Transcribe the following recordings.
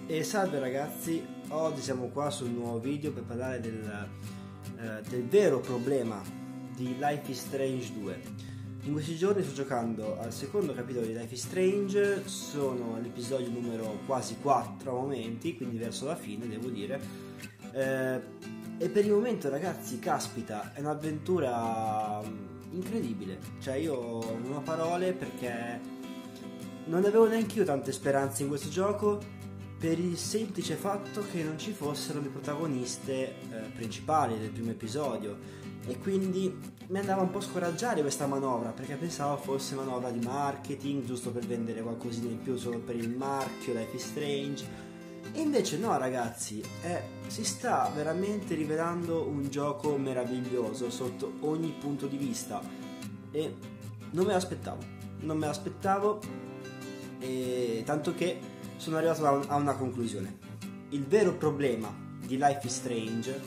E salve ragazzi, oggi siamo qua sul nuovo video per parlare del vero problema di Life is Strange 2. In questi giorni sto giocando al secondo capitolo di Life is Strange, sono all'episodio numero quasi 4 a momenti, quindi verso la fine devo dire. E per il momento ragazzi, caspita, è un'avventura incredibile, cioè io non ho parole perché non avevo neanche io tante speranze in questo gioco, per il semplice fatto che non ci fossero le protagoniste principali del primo episodio, e quindi mi andava un po' a scoraggiare questa manovra, perché pensavo fosse manovra di marketing, giusto per vendere qualcosina in più solo per il marchio Life is Strange. E invece no ragazzi, si sta veramente rivelando un gioco meraviglioso sotto ogni punto di vista, e non me l'aspettavo, e tanto che sono arrivato a una conclusione. Il vero problema di Life is Strange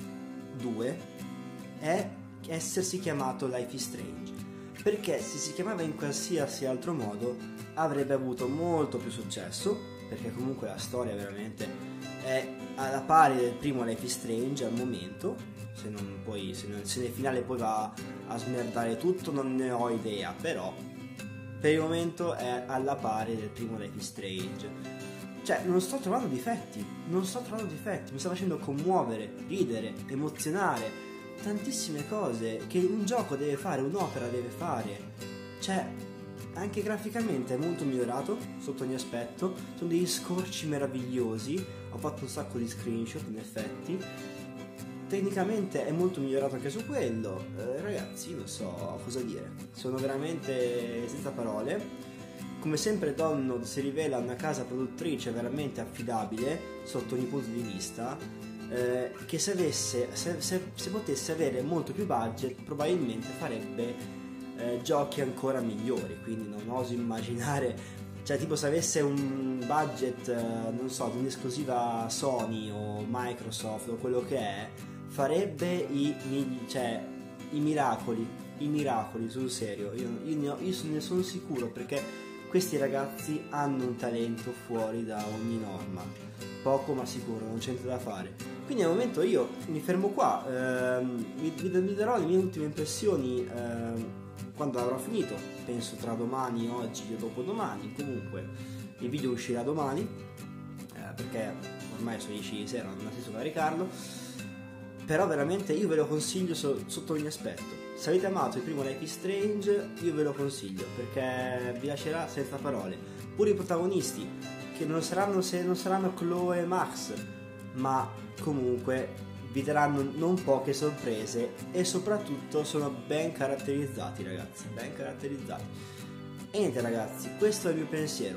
2 è essersi chiamato Life is Strange, perché se si chiamava in qualsiasi altro modo avrebbe avuto molto più successo, perché comunque la storia veramente è alla pari del primo Life is Strange al momento. Se nel finale poi va a smerdare tutto non ne ho idea, però per il momento è alla pari del primo Life is Strange. Cioè non sto trovando difetti, mi sta facendo commuovere, ridere, emozionare, tantissime cose che un gioco deve fare, un'opera deve fare. Cioè anche graficamente è molto migliorato sotto ogni aspetto, sono degli scorci meravigliosi, ho fatto un sacco di screenshot in effetti. Tecnicamente è molto migliorato anche su quello, ragazzi non so cosa dire, sono veramente senza parole. Come sempre Donut si rivela una casa produttrice veramente affidabile sotto ogni punto di vista, che se potesse avere molto più budget probabilmente farebbe giochi ancora migliori, quindi non oso immaginare, cioè tipo se avesse un budget non so, di un'esclusiva Sony o Microsoft o quello che è, farebbe i miracoli sul serio. Io ne sono sicuro, perché questi ragazzi hanno un talento fuori da ogni norma, poco ma sicuro, non c'è niente da fare. Quindi al momento io mi fermo qua, vi darò le mie ultime impressioni quando avrò finito, penso tra domani, oggi e dopodomani. Comunque il video uscirà domani, perché ormai sono 10 di sera, non ha senso caricarlo. Però veramente io ve lo consiglio sotto ogni aspetto. Se avete amato il primo Life is Strange, io ve lo consiglio, perché vi lascerà senza parole. Pure i protagonisti, che non saranno Chloe e Max, ma comunque vi daranno non poche sorprese, e soprattutto sono ben caratterizzati ragazzi, ben caratterizzati. E niente ragazzi, questo è il mio pensiero,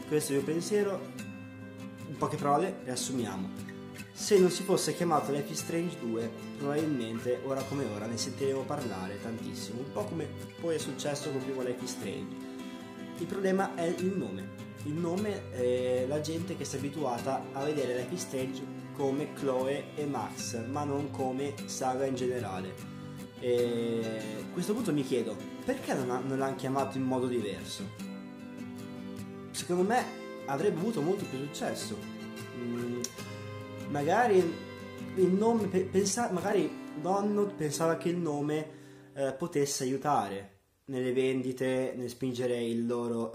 in poche parole riassumiamo. Se non si fosse chiamato Life is Strange 2, probabilmente ora come ora ne sentiremo parlare tantissimo, un po' come poi è successo con il primo Life is Strange. Il problema è il nome è la gente che si è abituata a vedere Life is Strange come Chloe e Max, ma non come saga in generale. E a questo punto mi chiedo, perché non l'hanno chiamato in modo diverso? Secondo me avrebbe avuto molto più successo. Magari il nome, magari Donut pensava che il nome potesse aiutare nelle vendite, nel spingere il loro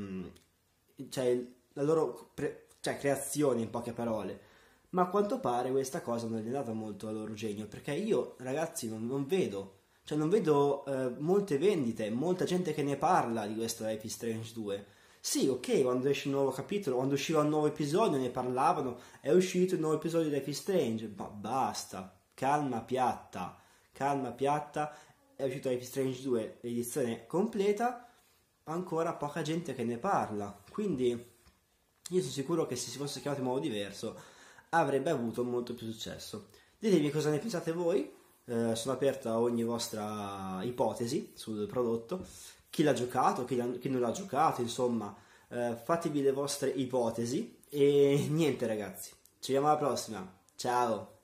la loro creazione, in poche parole. Ma a quanto pare questa cosa non è andata molto a loro genio, perché io ragazzi non vedo molte vendite, molta gente che ne parla di questo Life is Strange 2. Sì, ok, quando esce un nuovo capitolo, quando usciva un nuovo episodio ne parlavano, è uscito il nuovo episodio di Life is Strange, ma basta, calma piatta, è uscito Life is Strange 2, l'edizione completa, ancora poca gente che ne parla, quindi io sono sicuro che se si fosse chiamato in modo diverso avrebbe avuto molto più successo. Ditemi cosa ne pensate voi, sono aperto a ogni vostra ipotesi sul prodotto. Chi l'ha giocato, chi non l'ha giocato, insomma, fatevi le vostre ipotesi. E niente ragazzi, ci vediamo alla prossima, ciao!